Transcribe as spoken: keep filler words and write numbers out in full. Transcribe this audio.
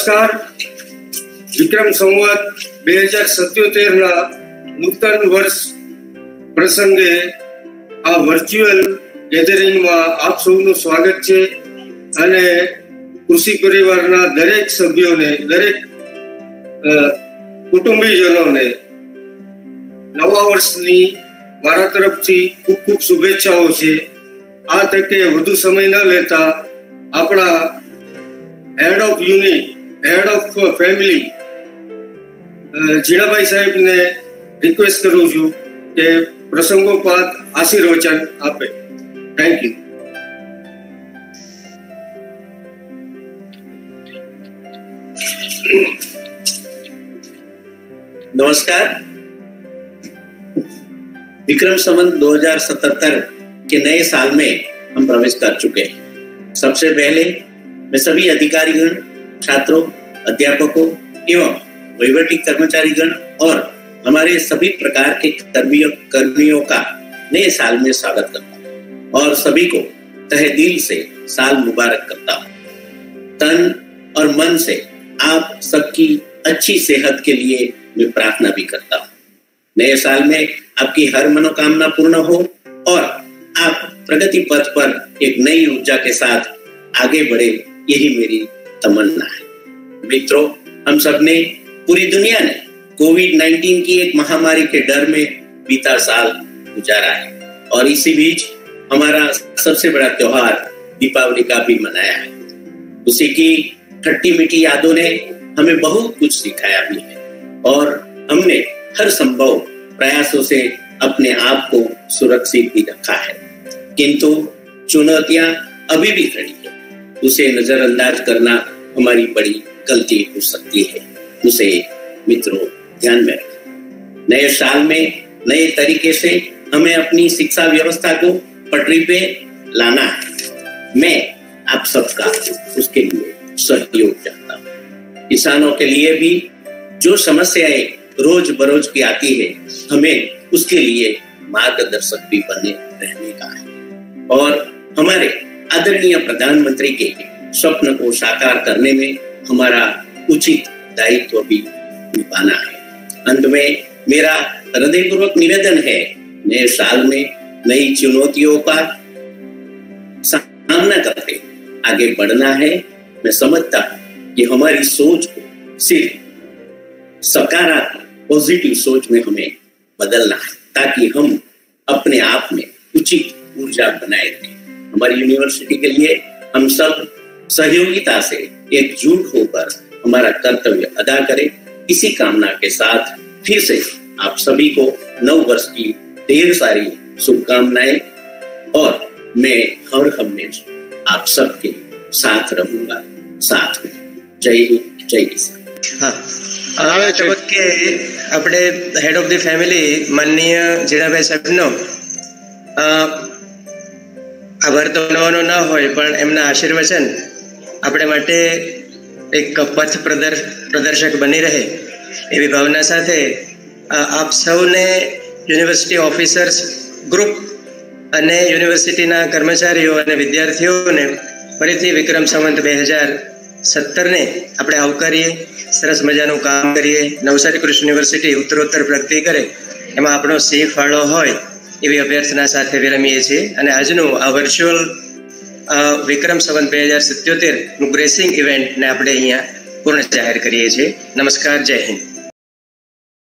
नमस्कार। विक्रम संवत બે હજાર સત્યોતેર ના નૂતન વર્ષ પ્રસંગે આ વર્ચ્યુઅલ ગેધરિંગમાં આપ સૌનું સ્વાગત છે અને કૃષિ પરિવારના દરેક સભ્યોને, દરેક કુટુંબીજનોને નવા વર્ષની મારા તરફથી ખૂબ ખૂબ શુભેચ્છાઓ છે। આ તકે વધુ સમય ન લેતા આપણા head of unit, head of family Jinabhai સાહેબને રિક્વેસ્ટ કરું છું કે પ્રસંગોપાત આશીર્વચન આપે। Thank you. नमस्कार। विक्रम संवत दो हजार सतहत्तर के नए साल में हम प्रवेश कर चुके हैं। सबसे पहले मैं सभी अधिकारीगण, छात्रों, अध्यापकों एवं वहीवटी कर्मचारीगण और हमारे सभी प्रकार के कर्मियों कर्मियों का नए साल में स्वागत करता हूँ और सभी को तहे दिल से साल मुबारक करता हूँ। तन और मन से आप सबकी अच्छी सेहत के लिए मैं प्रार्थना भी करता हूँ। नए साल में आपकी हर मनोकामना पूर्ण हो और आप प्रगति पथ पर एक नई ऊर्जा के साथ आगे बढ़े, यही मेरी तमन्ना है। मित्रों, हम सब ने, पूरी दुनिया ने कोविड नाइन्टीन की एक महामारी के डर में बीता साल गुजारा है और इसी बीच हमारा सबसे बड़ा त्योहार दीपावली का भी मनाया है। उसी की खट्टी मीठी यादों ने हमें बहुत कुछ सिखाया भी है और हमने हर संभव प्रयासों से अपने आप को सुरक्षित भी रखा है, किंतु चुनौतियां अभी भी खड़ी है। उसे नजरअंदाज करना हमारी बड़ी गलती हो सकती है। उसे मित्रों ध्यान में रखें। नए साल में नए तरीके से हमें अपनी शिक्षा व्यवस्था को पटरी पे लाना है। मैं आप सबका उसके लिए सहयोग चाहता हूँ। किसानों के लिए भी जो समस्याएं रोज बरोज की आती है, हमें उसके लिए मार्गदर्शक भी बने रहने का है और हमारे आदरणीय प्रधानमंत्री के स्वप्न को साकार करने में हमारा उचित दायित्व भी निभाना है। अंत में मेरा हृदयपूर्वक निवेदन है, नए साल में नई चुनौतियों का सामना करते आगे बढ़ना है। मैं समझता हूँ कि हमारी सोच को सिर्फ सकारात्मक पॉजिटिव सोच में हमें बदलना है ताकि हम अपने आप में उचित ऊर्जा बनाए रखें। हमारी यूनिवर्सिटी के लिए हम सब सहयोगिता से एकजुट होकर हमारा कर्तव्य अदा करें। इसी कामना के साथ फिर से आप सभी को नव वर्ष की ढेर सारी शुभकामनाएं और मैं हर हमेशा आप सबके साथ रहूंगा, साथ में। जय हिंद, जय किसान। हाँ, આ તબક્કે આપણે હેડ ઓફ ધી ફેમિલી માનનીય જીણાભાઈ સાહેબનો આભાર તો માનવાનો ન હોય પણ એમના આશીર્વચન આપણે માટે એક પથ પ્રદર પ્રદર્શક બની રહે એવી ભાવના સાથે આપ સૌને યુનિવર્સિટી ઓફિસર્સ ગ્રુપ અને યુનિવર્સિટીના કર્મચારીઓ અને વિદ્યાર્થીઓને ફરીથી વિક્રમ સંવત બે હજાર સત્તરને આપણે આવકારીએ, સરસ મજાનું કામ કરીએ, નવસારી કૃષિ યુનિવર્સિટી ઉત્તરોત્તર પ્રગતિ કરે એમાં આપણો સિંહ ફાળો હોય એવી અભ્યર્થના સાથે વિરમીએ છીએ અને આજનું આ વર્ચ્યુઅલ વિક્રમ સંવત બે હજાર સત્યોતેરનું ગ્રેસિંગ ઇવેન્ટને આપણે અહીંયા પૂર્ણ જાહેર કરીએ છીએ। નમસ્કાર, જય હિન્દ।